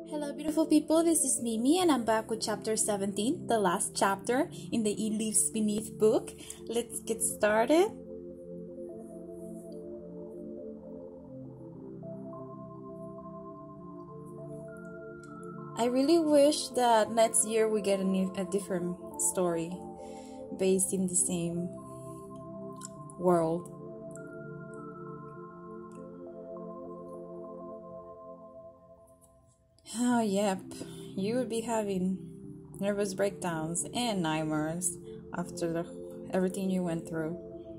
Hello, beautiful people. This is Mimi, and I'm back with chapter 17, the last chapter in the He Lives Beneath book. Let's get started. I really wish that next year we get a different story based in the same world. Oh, yep. You would be having nervous breakdowns and nightmares after everything you went through.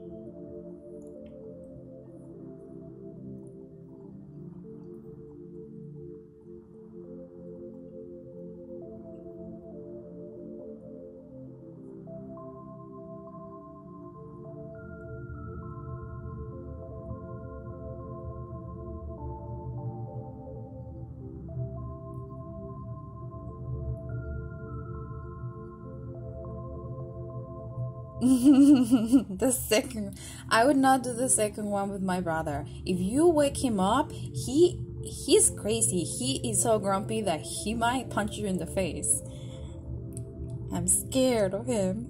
I would not do the second one with my brother. If you wake him up, he's crazy. He is so grumpy that he might punch you in the face. I'm scared of him.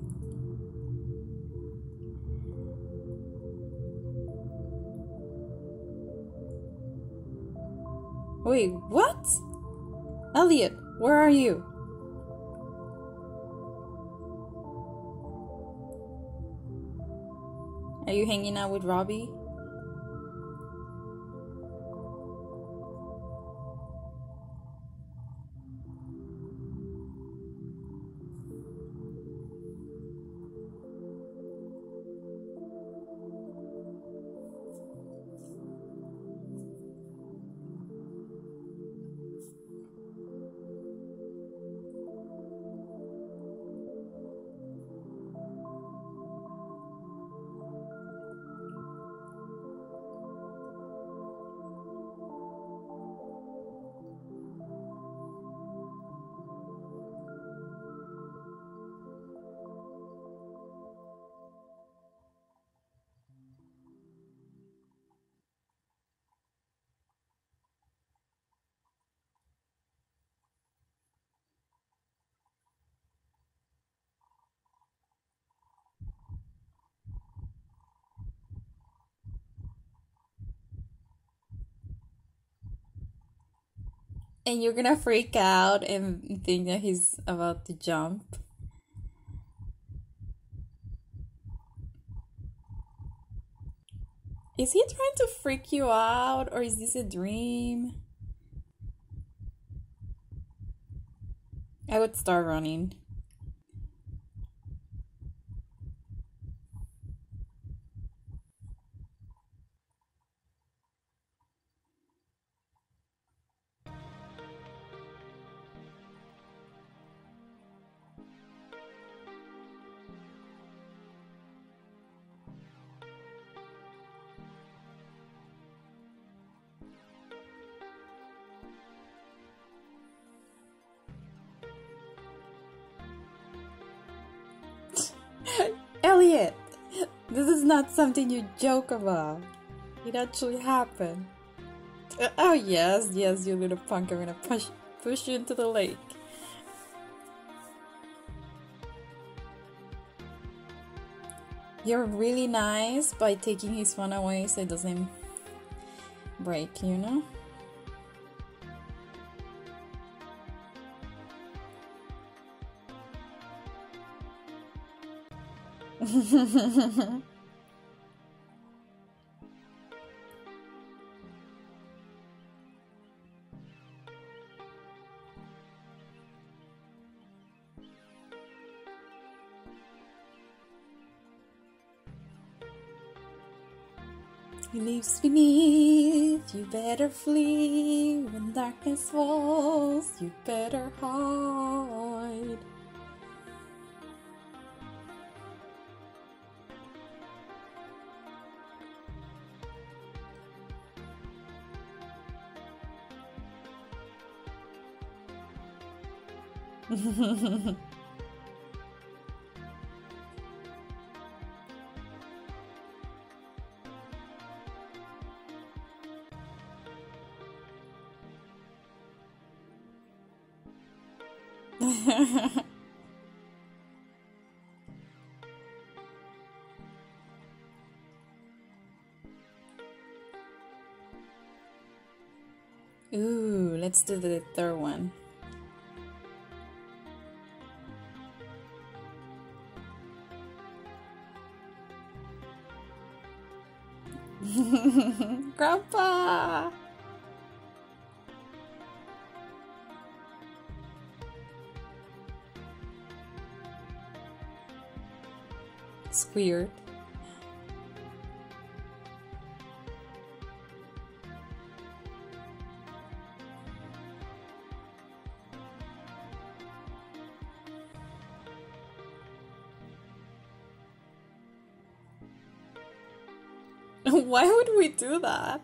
Wait, what? Elliot, where are you? Are you hanging out with Robbie? And you're gonna freak out and think that he's about to jump. Is he trying to freak you out, or is this a dream? I would start running. Elliot, this is not something you joke about. It actually happened. Oh yes, yes, you little punk. I'm gonna push you into the lake. You're really nice by taking his phone away so it doesn't break, you know? He lives beneath, you better flee. When darkness falls, you better hide. Ooh, let's do the third one. Grandpa! It's weird. Why would we do that?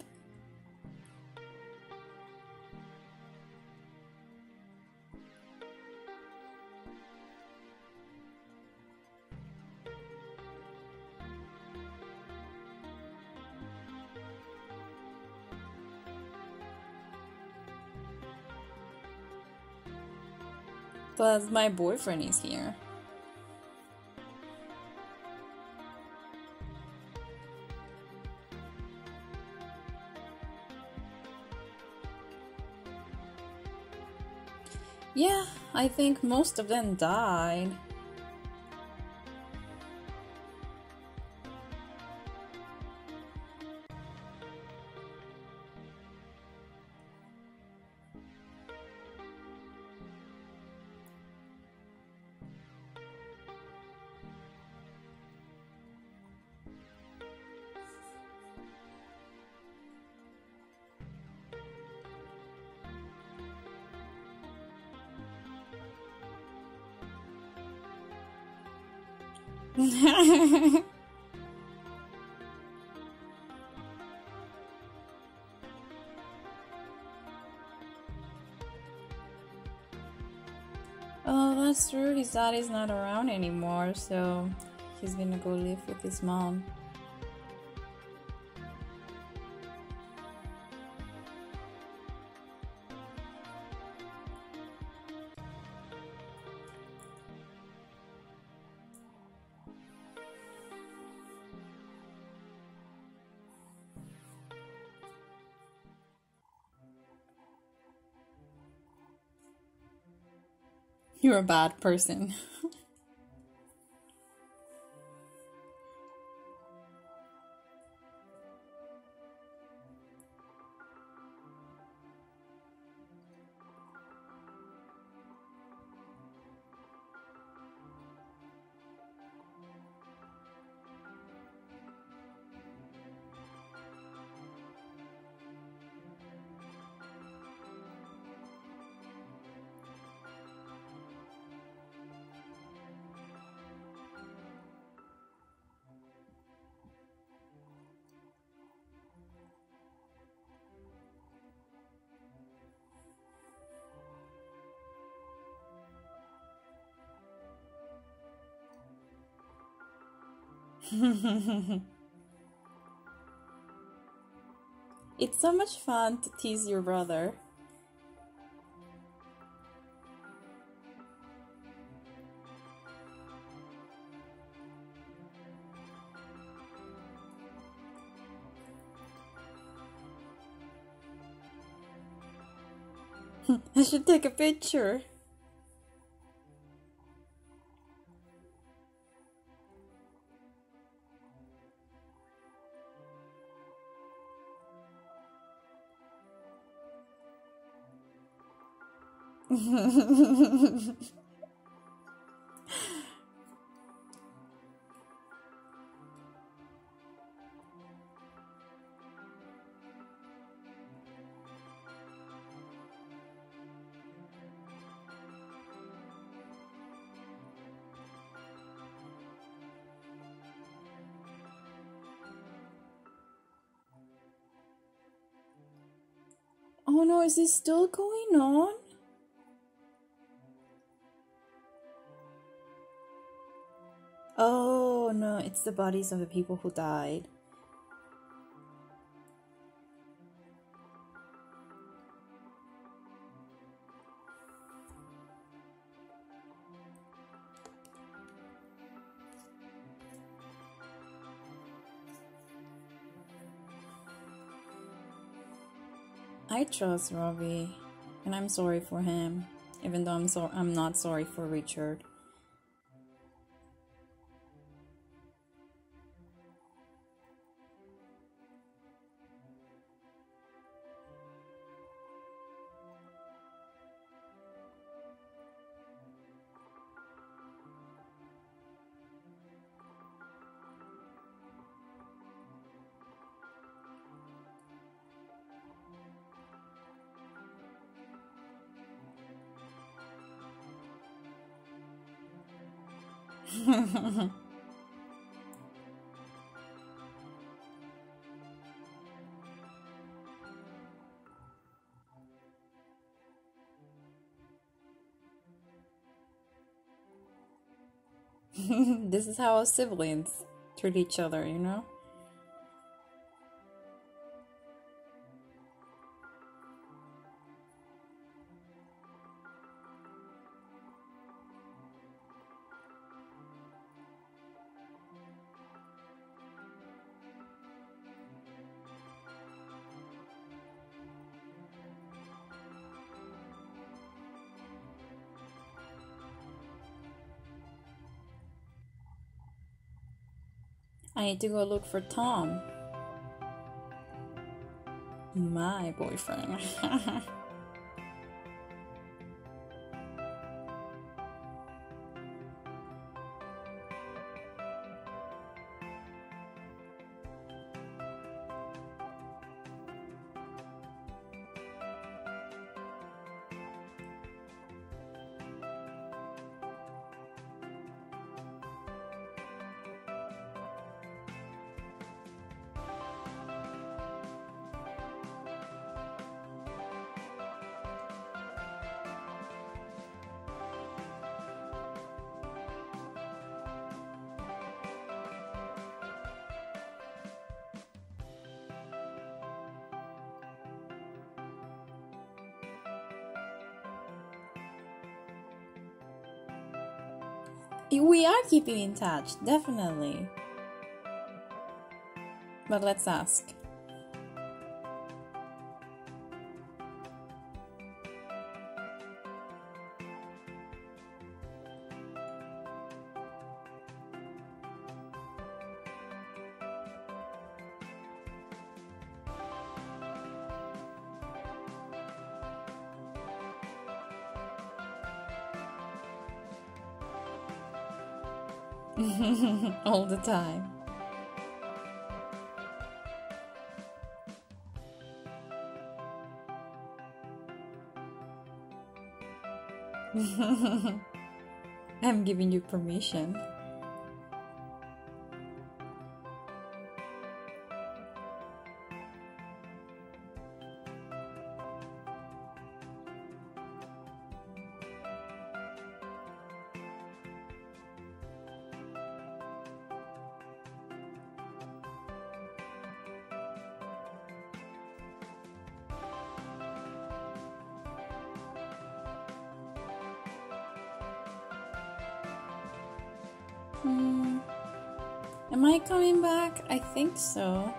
But my boyfriend is here. Yeah, I think most of them died. Oh, that's true. His dad is not around anymore, so he's gonna go live with his mom. You're a bad person. It's so much fun to tease your brother. I should take a picture. Oh no, is this still going on? Oh no, it's the bodies of the people who died. I trust Robbie, and I'm sorry for him, even though I'm not sorry for Richard. This is how siblings treat each other, you know? I need to go look for Tom, my boyfriend. We are keeping in touch, definitely. But let's ask. All the time. I'm giving you permission. Am I coming back? I think so.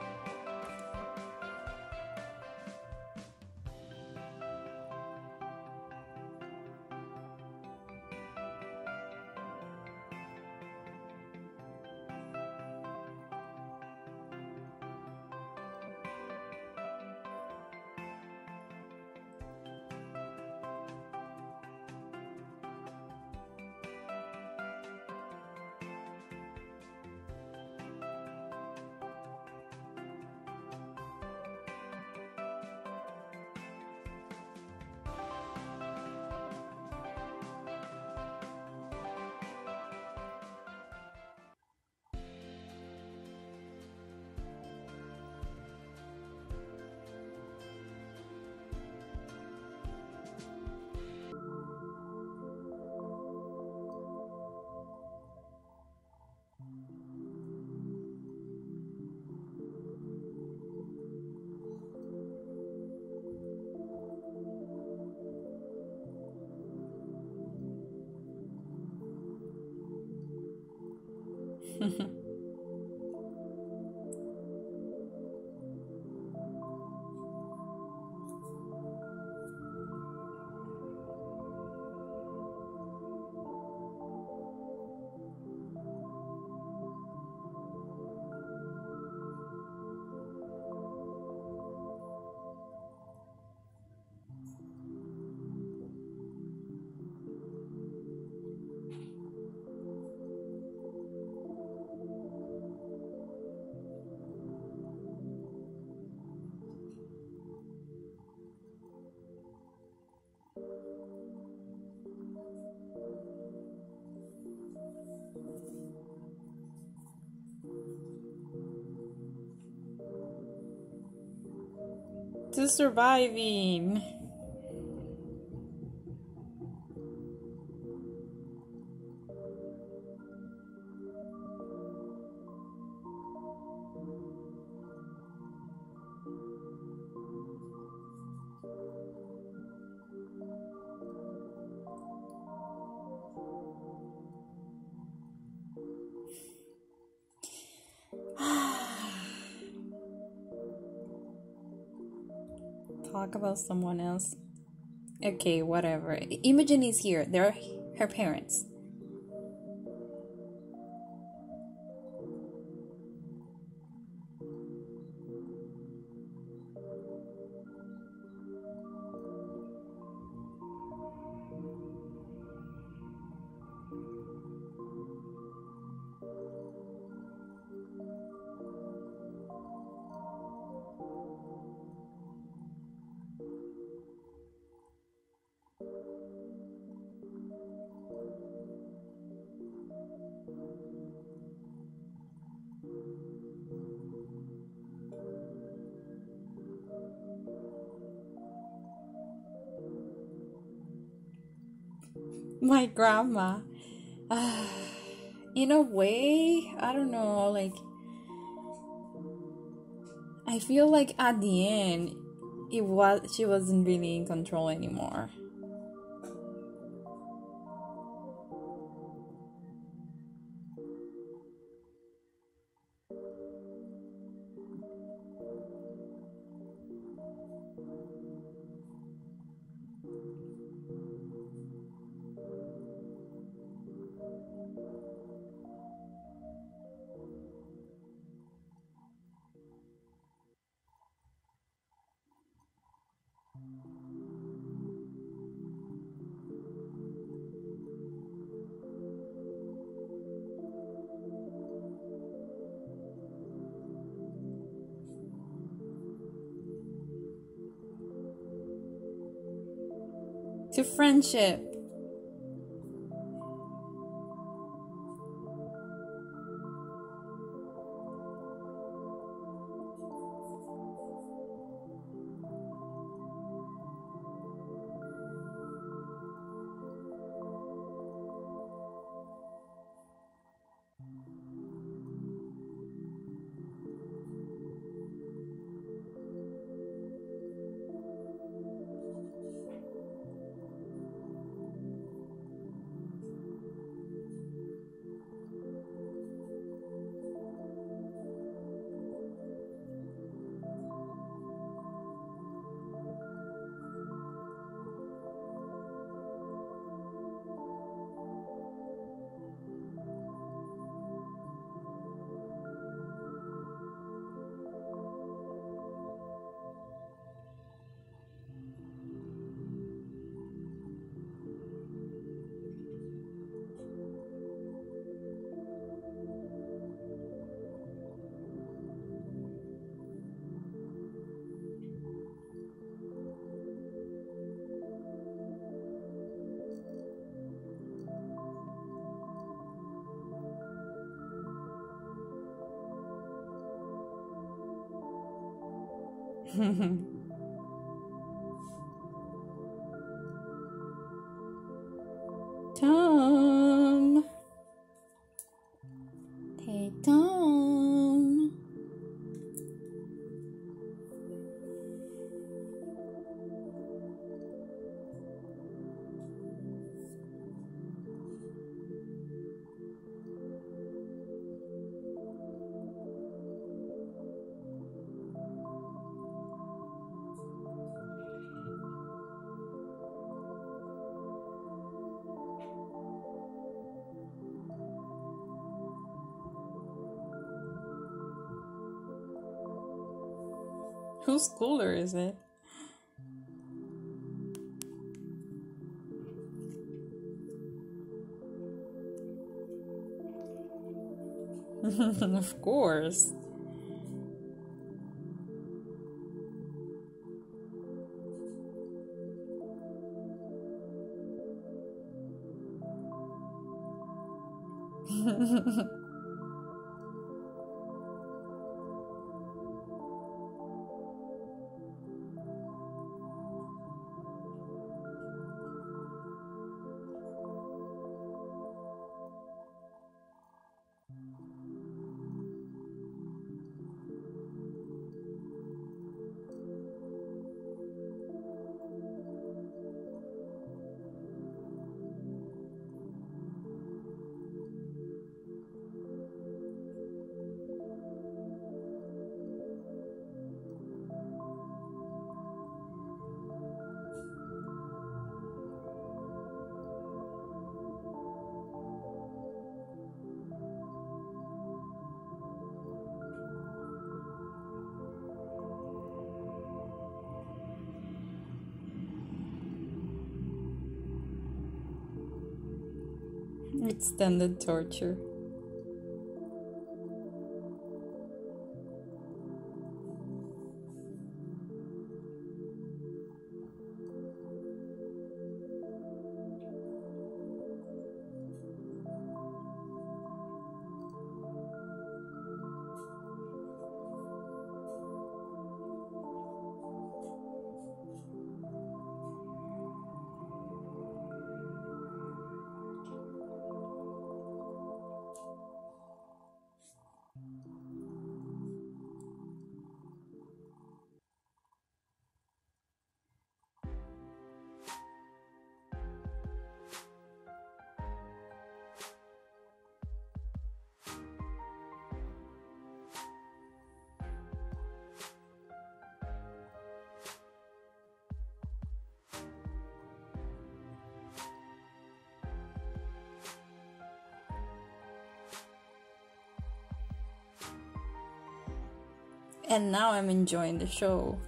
To surviving. Talk about someone else. Okay, whatever. Imogen is here. They're her parents. My grandma. In a way, I don't know, like I feel like at the end she wasn't really in control anymore. To friendship. Tom. Hey, Tom. Whose cooler is it? Of course. Extended torture. And now I'm enjoying the show.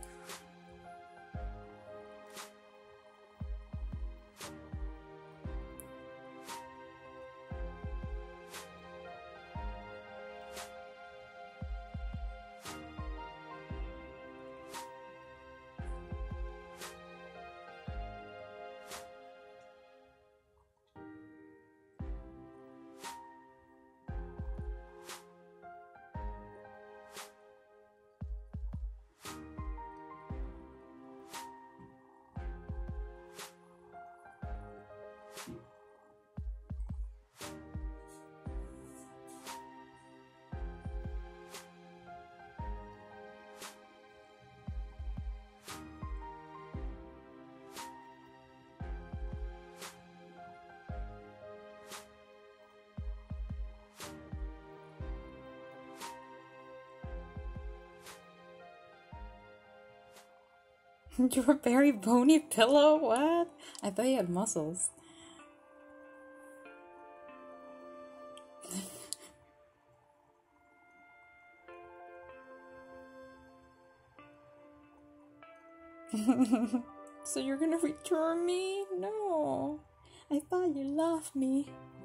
You're a very bony pillow? What? I thought you had muscles. So you're gonna return me? No. I thought you loved me.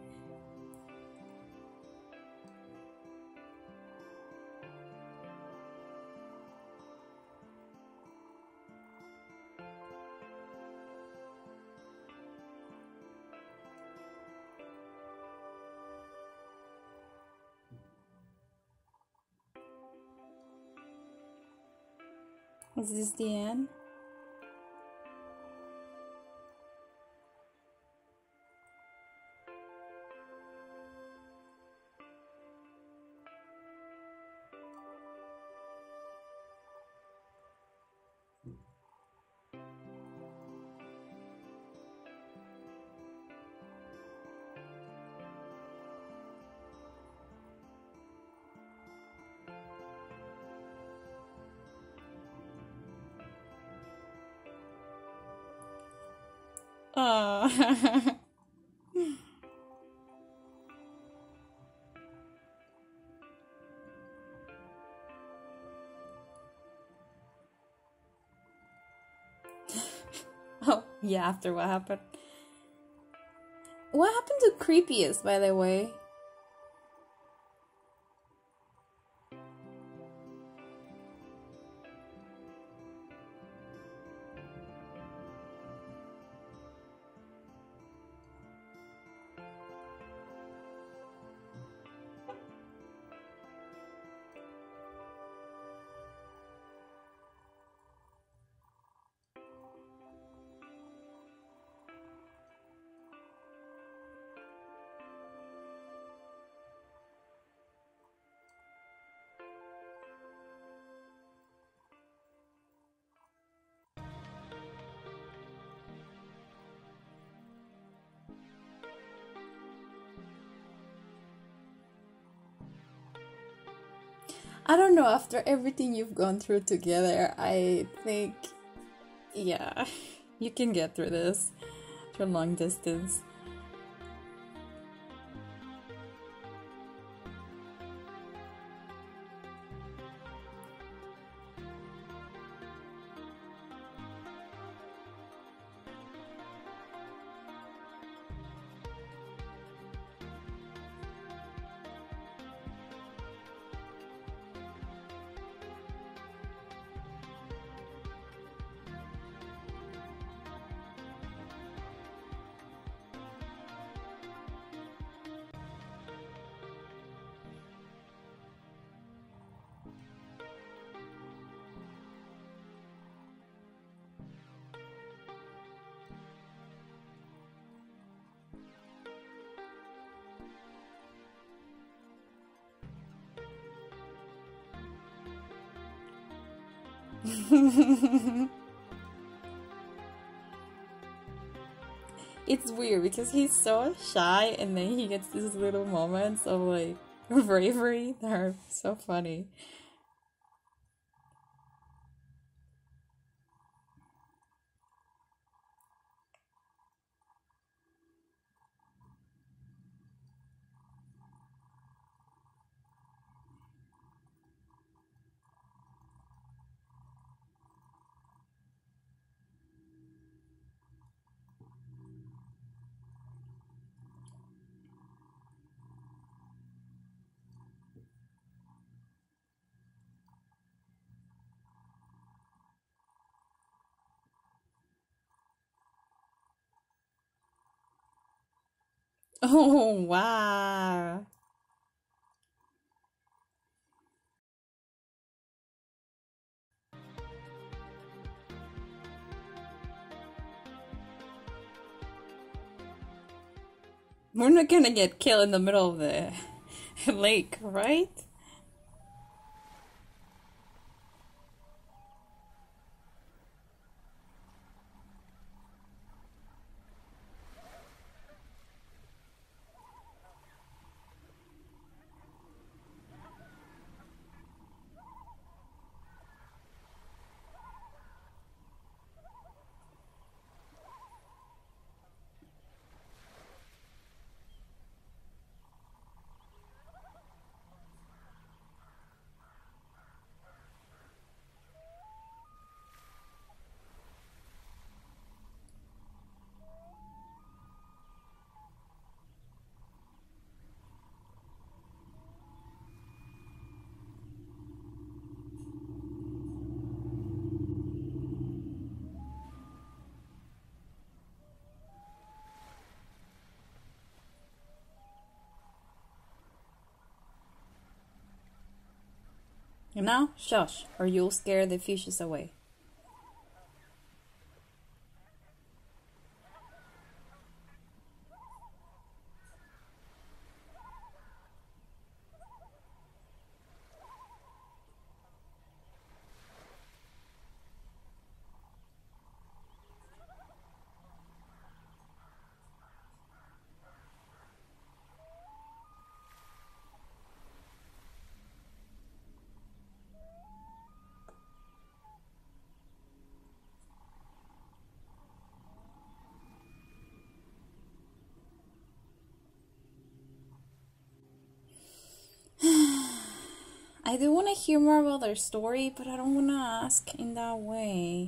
Is this the end? Oh. Oh, yeah, after what happened. What happened to Creepiest, by the way? I don't know, after everything you've gone through together, I think, yeah, you can get through this, through long distance. It's weird because he's so shy and then he gets these little moments of like bravery that are so funny. Oh, wow. We're not gonna get killed in the middle of the lake, right? And now, shush, or you'll scare the fishes away. I do want to hear more about their story, but I don't want to ask in that way.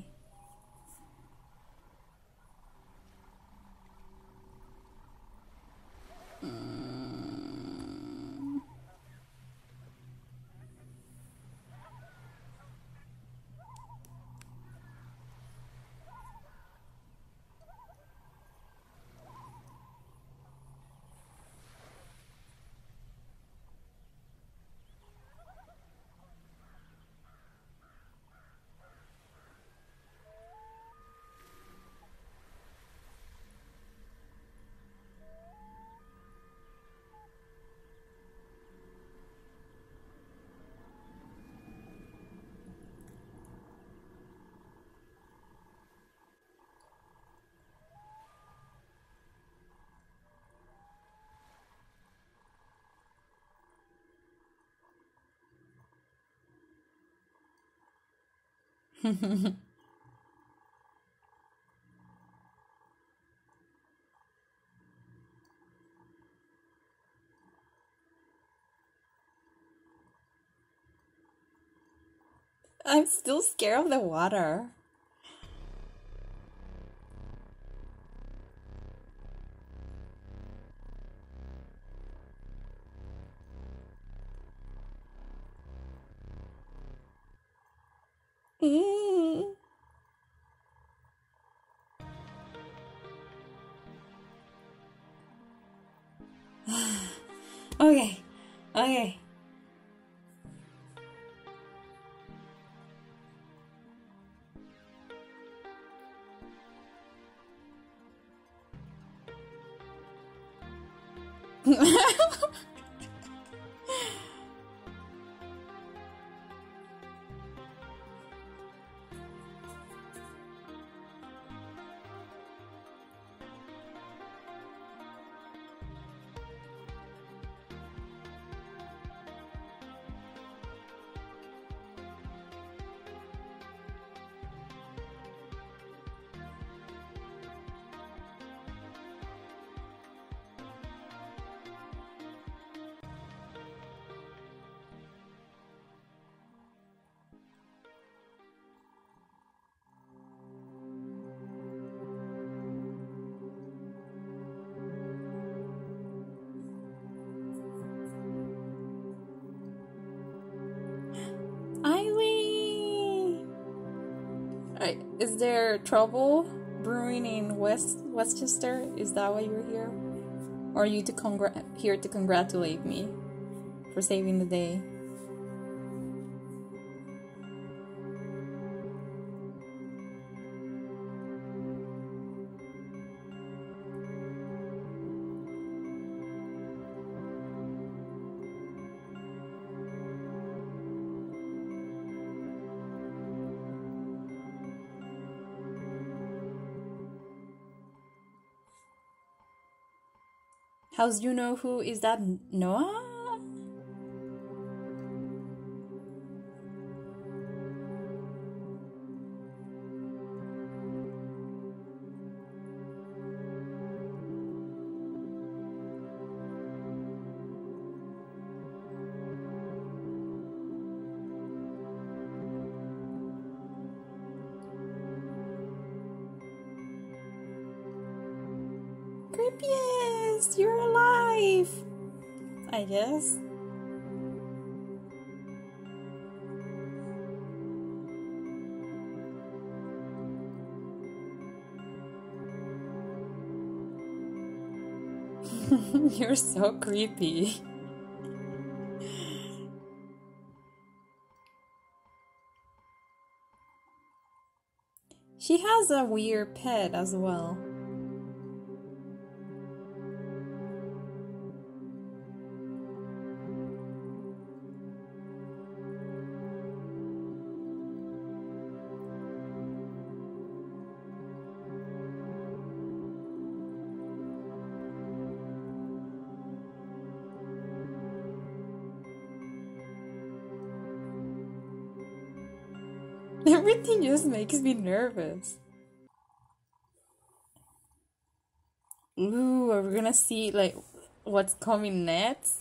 I'm still scared of the water. Mm. Okay, okay. Eileen! Is there trouble brewing in Westchester? Is that why you're here? Or are you here to congratulate me for saving the day? How's you know who is that? Noah? Creepiest! You're alive! I guess. You're so creepy. She has a weird pet as well. Everything just makes me nervous. Ooh, are we gonna see like what's coming next?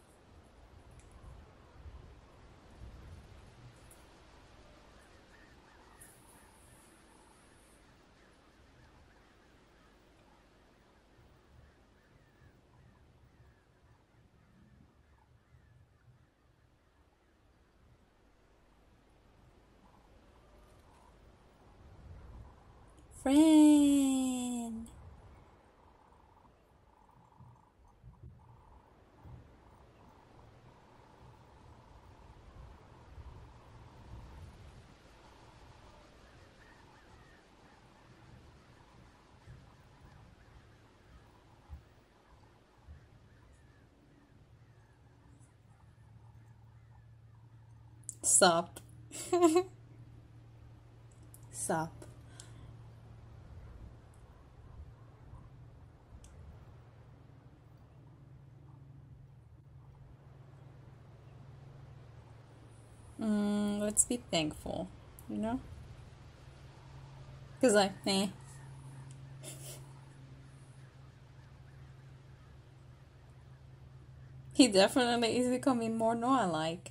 Friend. Sup. Sup. Let's be thankful, you know? Cause like, eh. He definitely is becoming more Noah-like.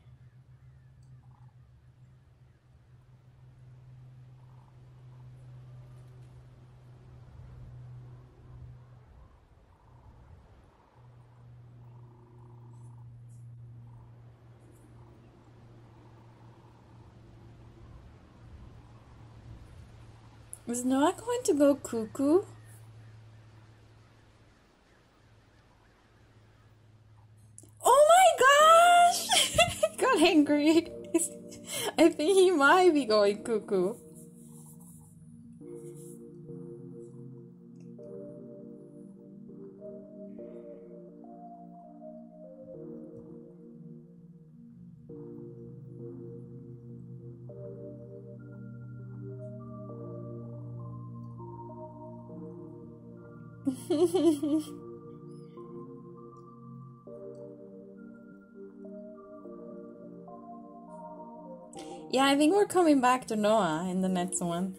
Is Noah going to go cuckoo? Oh my gosh! He got angry. I think he might be going cuckoo. Yeah, I think we're coming back to Noah in the next one.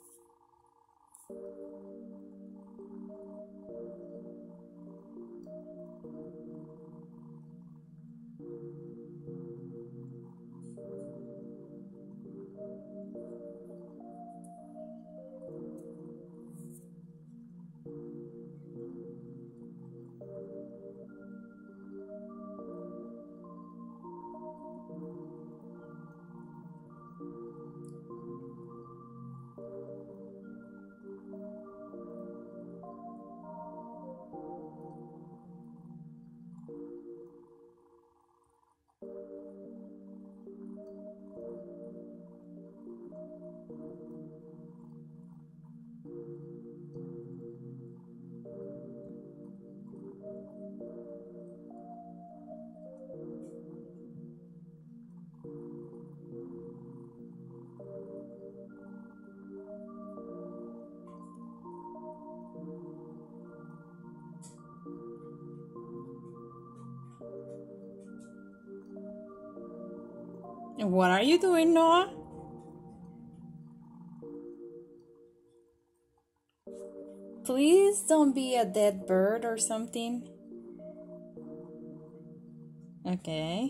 What are you doing, Noah? Please don't be a dead bird or something. Okay.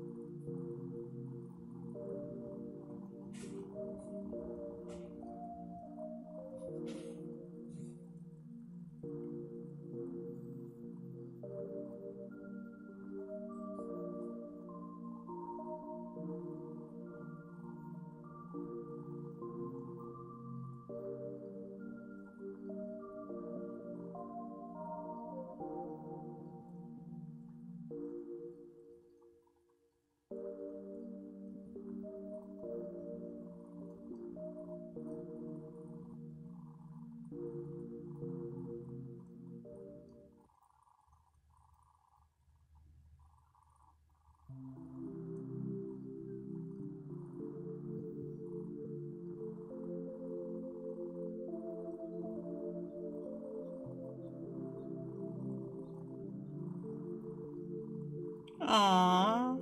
Aww.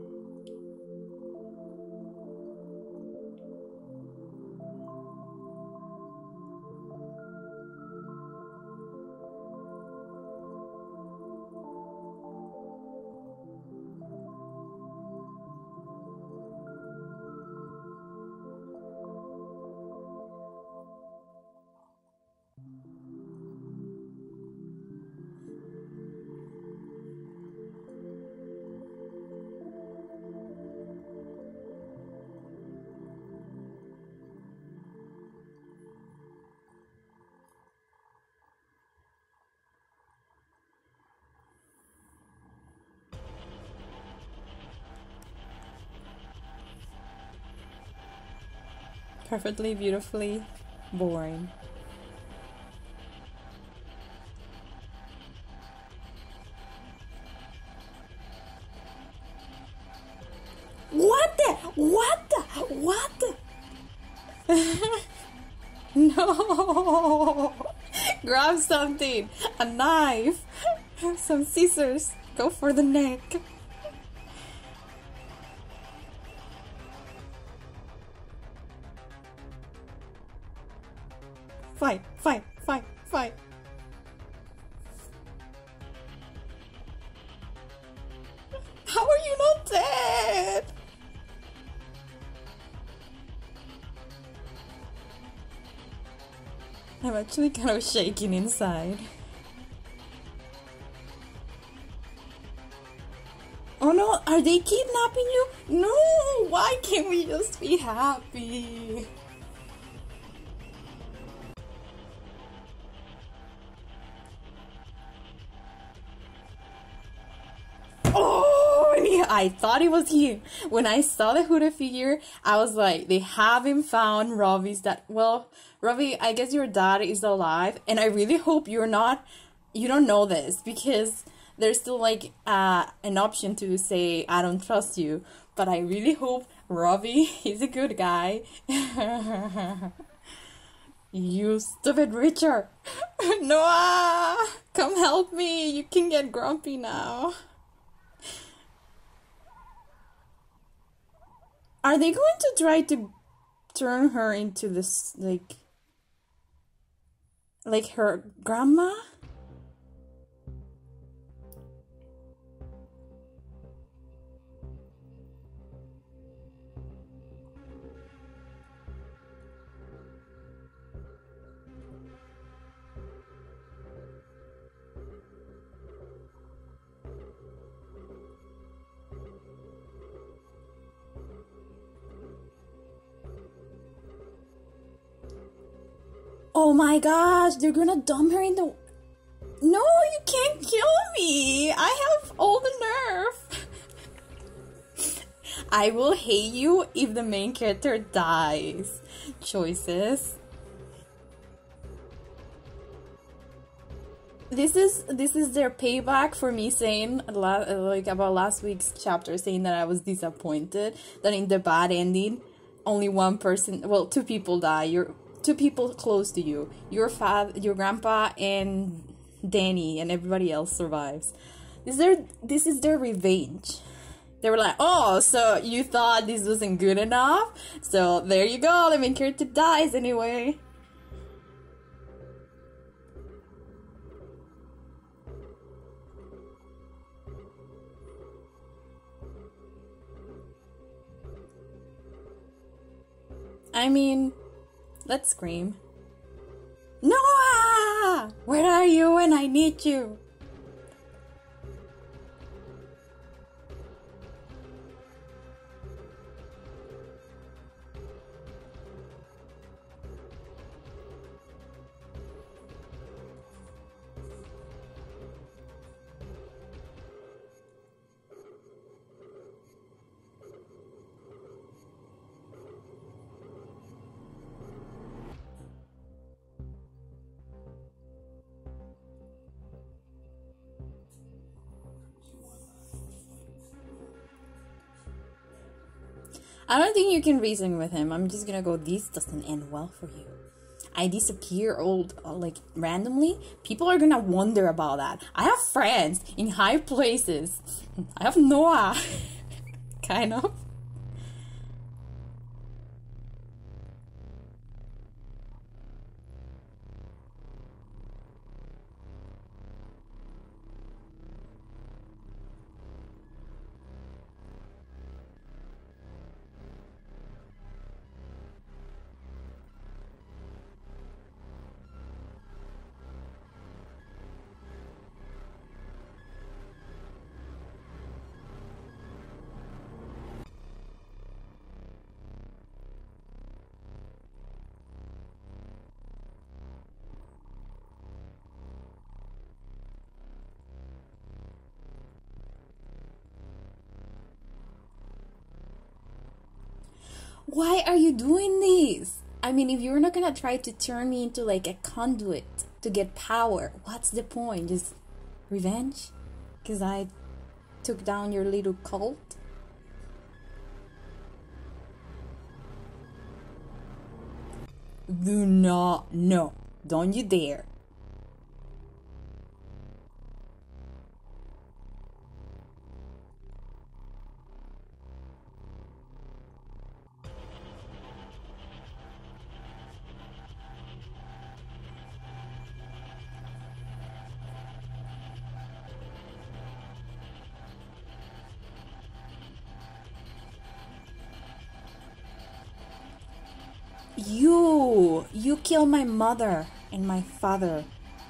Perfectly, beautifully boring. What the? What the? What the? No! Grab something! A knife! Some scissors! Go for the neck! Fight, fight, fight, fight. How are you not dead? I'm actually kind of shaking inside. Oh no, are they kidnapping you? No, why can't we just be happy? Oh, I thought it was him. When I saw the hooded figure, I was like, they haven't found Robbie's dad. Well, Robbie, I guess your dad is alive, and I really hope you don't know this, because there's still like an option to say I don't trust you, but I really hope Robbie is a good guy. You stupid Richard. Noah, come help me. You can get grumpy now. Are they going to try to turn her into this like her grandma? Oh my gosh, they're gonna dump her in the... No, you can't kill me! I have all the nerve! I will hate you if the main character dies. Choices. This is their payback for me saying like about last week's chapter, saying that I was disappointed that in the bad ending only one person, well, two people die. Two people close to you, your grandpa, and Danny, and everybody else survives. This is their revenge. They were like, oh, so you thought this wasn't good enough? So there you go, the main character dies anyway. I mean, let's scream. Noah! Where are you when I need you? I don't think you can reason with him. I'm just gonna go, this doesn't end well for you. I disappear like randomly. People are gonna wonder about that. I have friends in high places. I have Noah. Kind of. Why are you doing this? I mean, if you're not gonna try to turn me into like a conduit to get power, what's the point? Just revenge? Because I took down your little cult? Do not, no, don't you dare. You killed my mother and my father.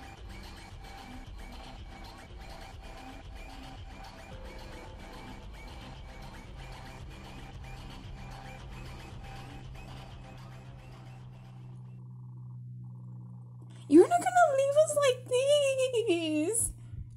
You're not gonna leave us like this.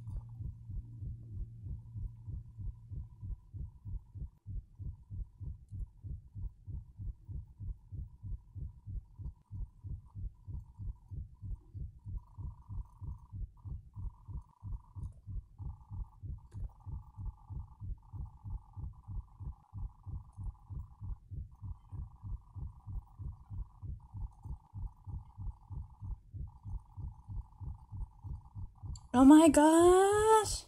Oh my gosh.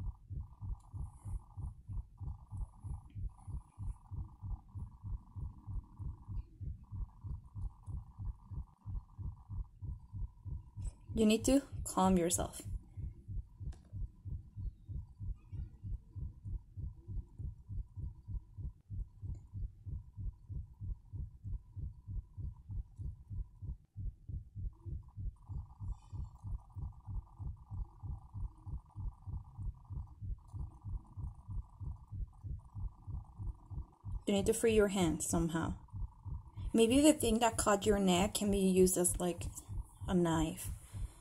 You need to calm yourself. You need to free your hands somehow. Maybe the thing that caught your neck can be used as like a knife.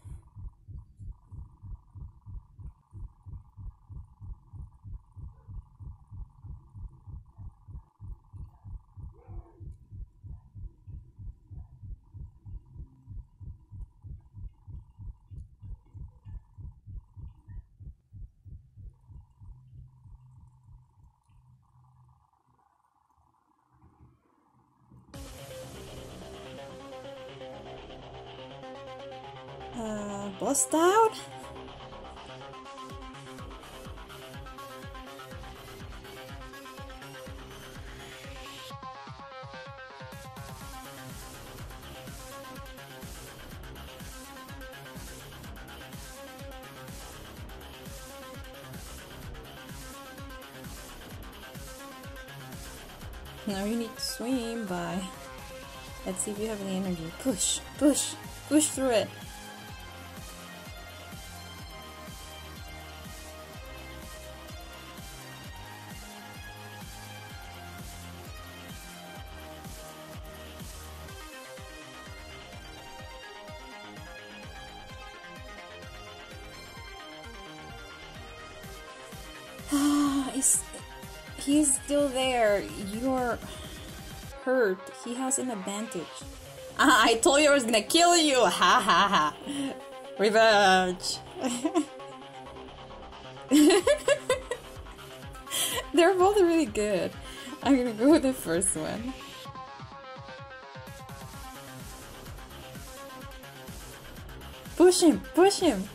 Bust out? Now you need to swim by. Let's see if you have any energy. Push, push, push through it. He's still there. You're hurt. He has an advantage. Ah, I told you I was gonna kill you! Ha ha ha! Revenge! They're both really good. I'm gonna go with the first one. Push him! Push him!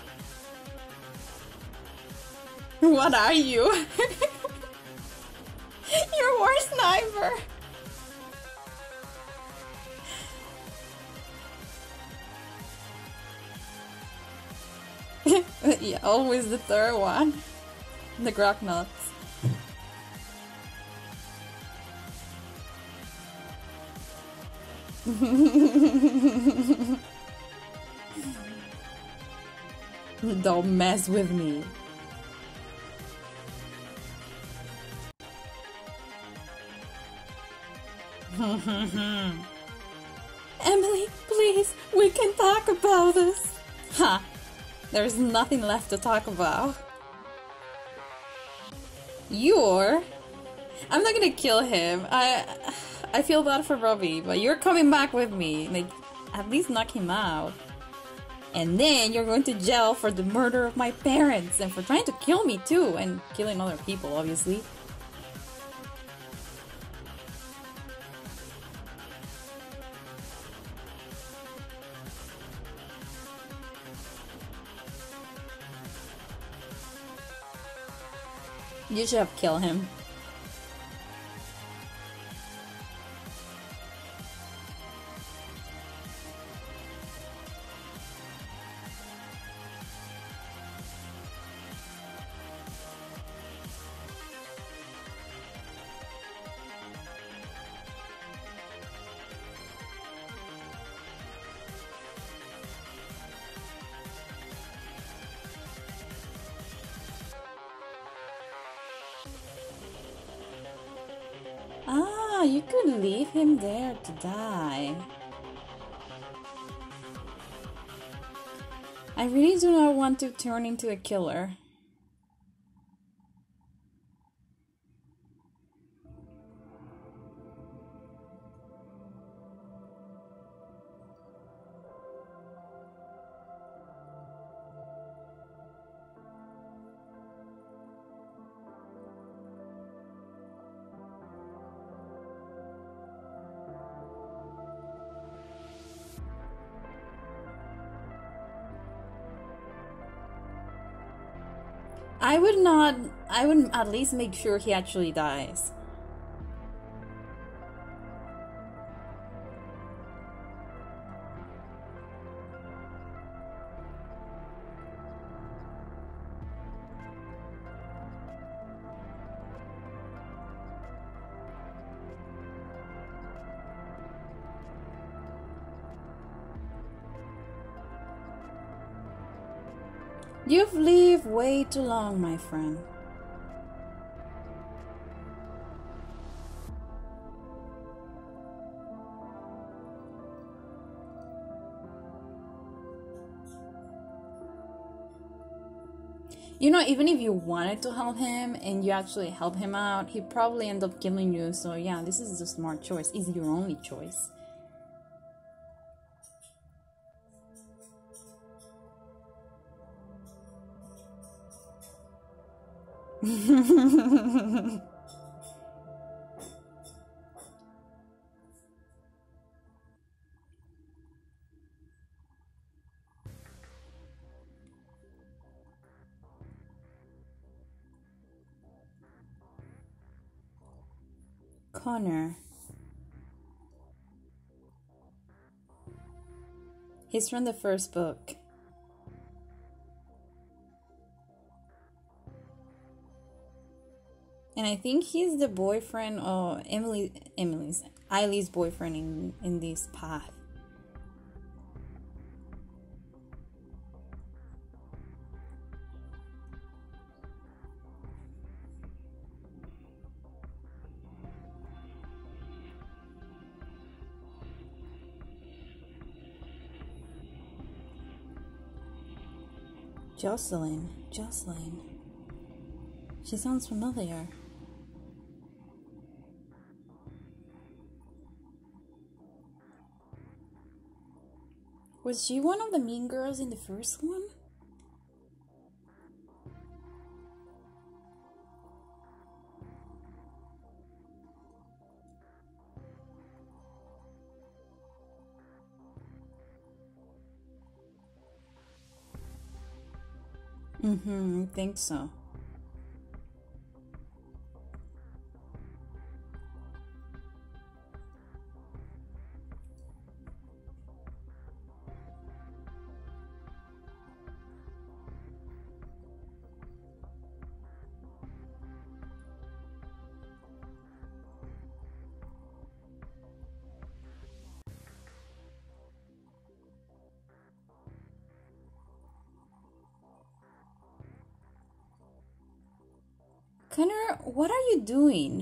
What are you? You're worst sniper! Yeah, always the third one. The Grok nuts. Don't mess with me. Emily, please, we can talk about this. Ha! There's nothing left to talk about. I'm not gonna kill him. I feel bad for Robbie, but you're coming back with me. Like, at least knock him out. And then you're going to jail for the murder of my parents and for trying to kill me too, and killing other people, obviously. You should have killed him. Yeah, you could leave him there to die. I really do not want to turn into a killer. I would not. I would at least make sure he actually dies. You've lived way too long, my friend. You know, even if you wanted to help him and you actually help him out, he'd probably end up killing you. So yeah, this is a smart choice. It's your only choice. Connor. He's from the first book. And I think he's the boyfriend or Eileen's boyfriend in this path. Jocelyn. She sounds familiar. Was she one of the mean girls in the first one? I think so. Connor, what are you doing?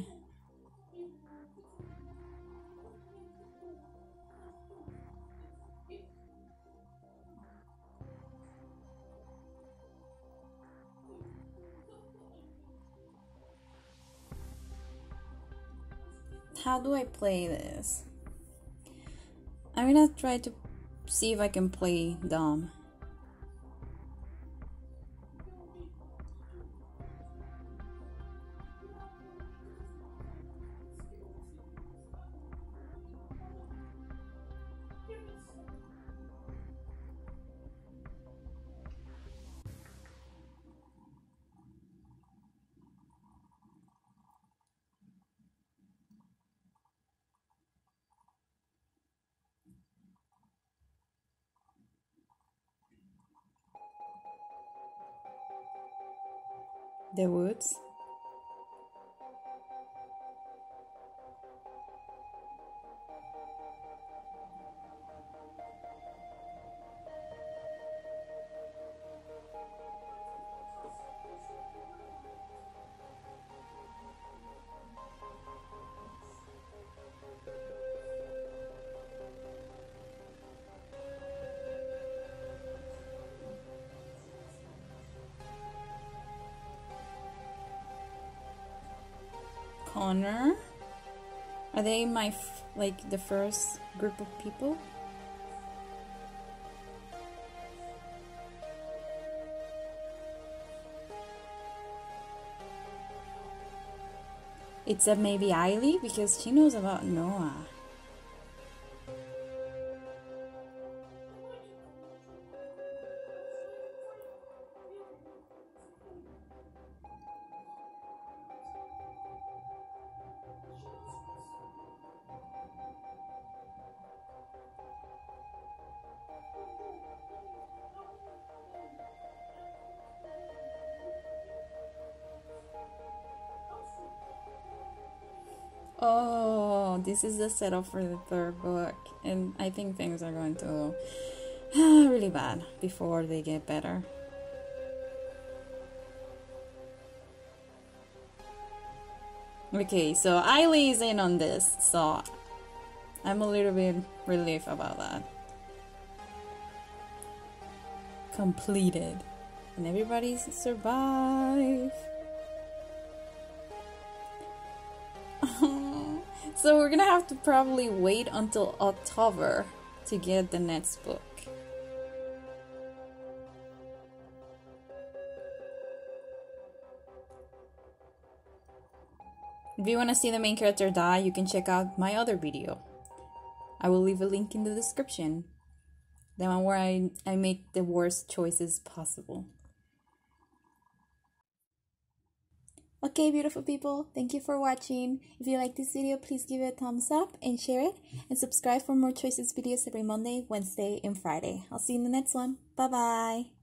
How do I play this? I'm gonna try to see if I can play Dom. The woods. Connor. Are they my like the first group of people? It's maybe Eiley because she knows about Noah. Oh, this is the setup for the third book, and I think things are going to really bad before they get better. Okay, so Eiley is in on this, so I'm a little bit relieved about that. Completed. And everybody's survived. So we're gonna have to probably wait until October to get the next book. If you want to see the main character die, you can check out my other video. I will leave a link in the description. The one where I make the worst choices possible. Okay, beautiful people, thank you for watching. If you like this video, please give it a thumbs up and share it. And subscribe for more Choices videos every Monday, Wednesday, and Friday. I'll see you in the next one. Bye-bye.